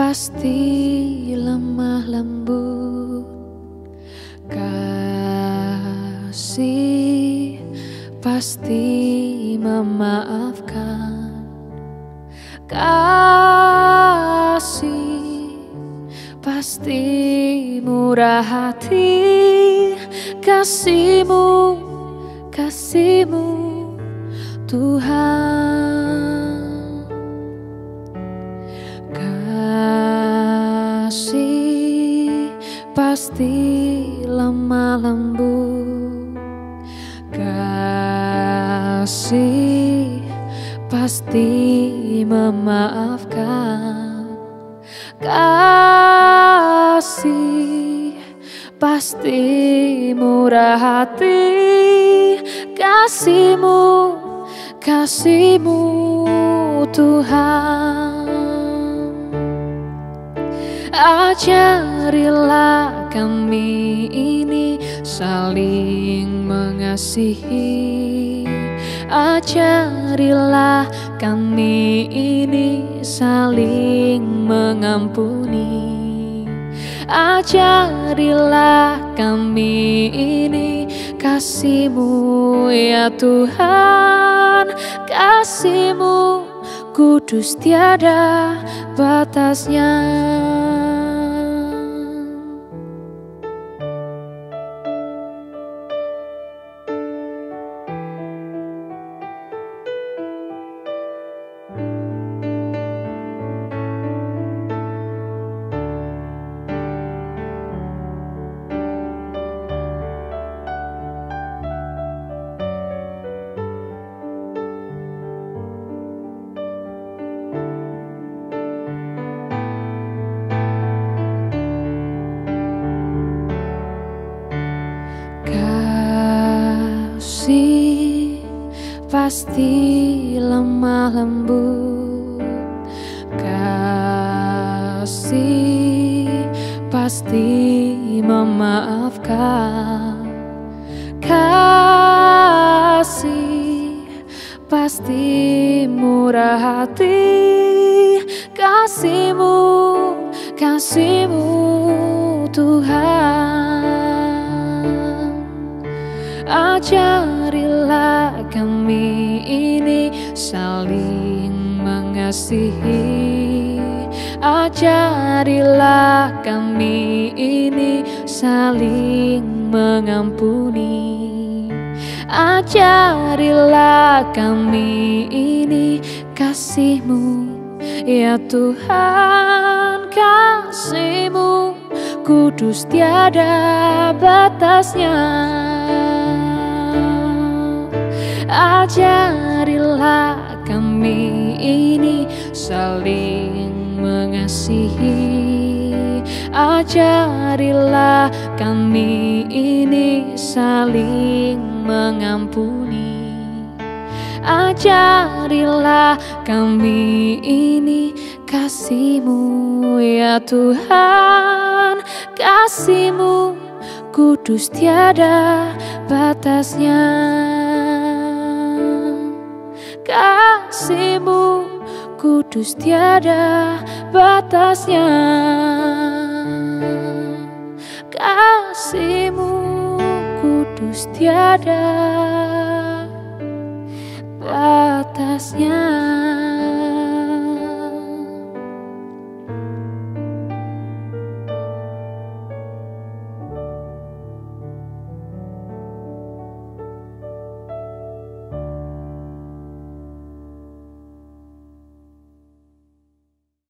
pasti lemah lembut, kasih pasti memaafkan, kasih pasti murah hati, kasih-Mu, kasih-Mu Tuhan. Kasih pasti lemah lembut, kasih pasti memaafkan, kasih pasti murah hati, kasih-Mu, kasih-Mu Tuhan. Ajarilah kami ini saling mengasihi, ajarilah kami ini saling mengampuni, ajarilah kami ini kasih-Mu ya Tuhan, kasih-Mu kudus tiada batasnya. Kasih pasti lemah lembut, kasih pasti memaafkan, kasih pasti murah hati, kasih-Mu, kasih-Mu Tuhan. Ajarilah kami ini saling mengasihi, ajarilah kami ini saling mengampuni, ajarilah kami ini kasih-Mu ya Tuhan, kasih-Mu kudus tiada batasnya. Ajarilah kami ini saling mengasihi, ajarilah kami ini saling mengampuni, ajarilah kami ini kasih-Mu ya Tuhan, kasih-Mu kudus tiada batasnya, kasih-Mu kudus tiada batasnya, kasih-Mu kudus tiada batasnya.